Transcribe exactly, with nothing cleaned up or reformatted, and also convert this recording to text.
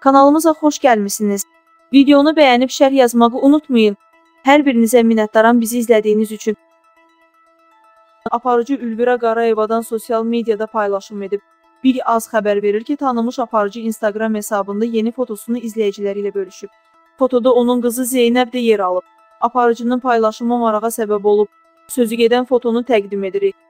Kanalımıza xoş gəlmisiniz. Videonu bəyənib şərh yazmağı unutmayın. Hər birinizə minnətdaram bizi izlədiyiniz üçün. Aparıcı Ülvira Qarayevadan sosial mediada paylaşım edib. Bir az xəbər verir ki, tanınmış aparıcı Instagram hesabında yeni fotosunu izləyiciləri ilə bölüşüb. Fotoda onun qızı Zeynəb də yer alıb. Aparıcının paylaşımı marağa səbəb olub. Sözü gedən fotonu təqdim edirik.